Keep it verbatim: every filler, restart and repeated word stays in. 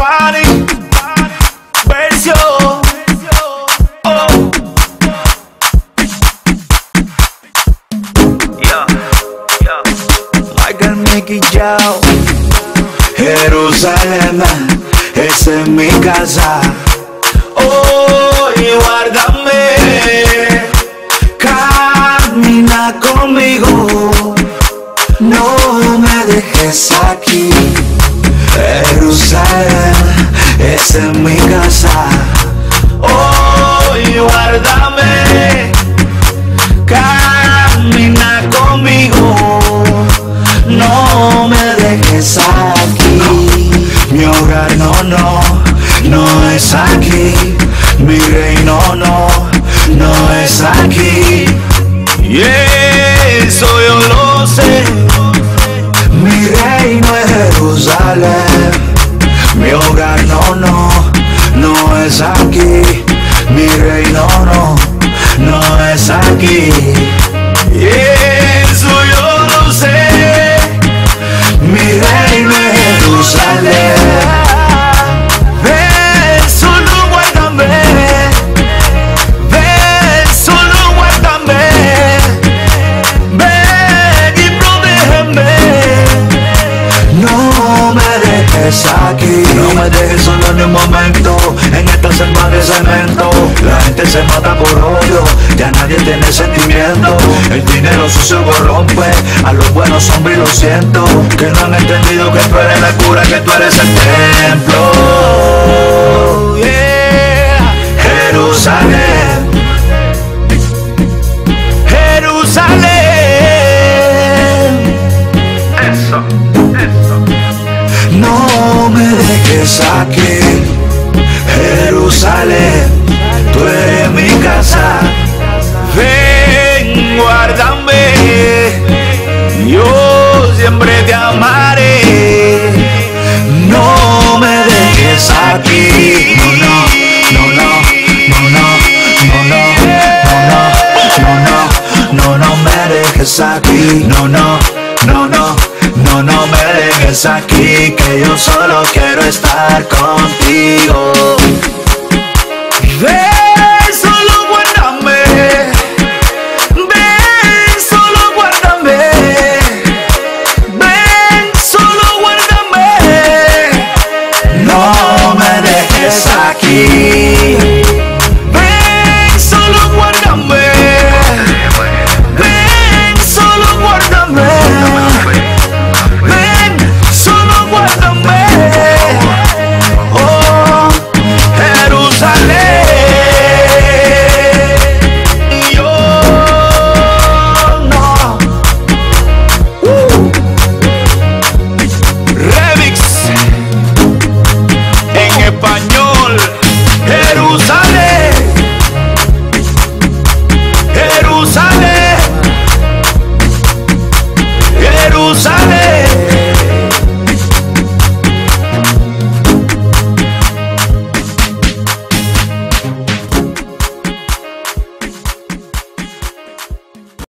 Bunny versión. Oh. Yeah, yeah. Michael Mickey Yao. Jerusalén, esa es mi casa. Oh, y guárdame, camina conmigo, no me dejes aquí. Jerusalén, esa es mi casa. Oh, y guárdame, camina conmigo, no me dejes aquí. Mi hogar no, no, no es aquí. Mi reino no, no es aquí. Y eso yo lo sé. Mi reino es Jerusalén. Mi hogar no, no, no es aquí. Mi reino no, no es aquí. Y eso yo lo sé. Mi reino es Jerusalén. Ven, solo guárdame. Ven, solo guárdame. Ven y protégeme. No me dejes aquí. No me dejes solo ni un momento en esta selva de cemento. La gente se mata por odio, ya nadie tiene sentimiento. El dinero sucio corrompe a los buenos hombres, y lo siento. Que no han entendido que tú eres la cura, que tú eres el templo. Oh, yeah. Jerusalén, Jerusalén. Eso, eso. No me dejes aquí. Jerusalén, tú eres mi casa. Ven, guárdame, yo siempre te amaré. No me dejes aquí. No, no, no, no, no, no, no, no, no, no, no, no me dejes aquí. No, no, no, no, no, no me dejes aquí, que yo solo quiero estar contigo. Ven.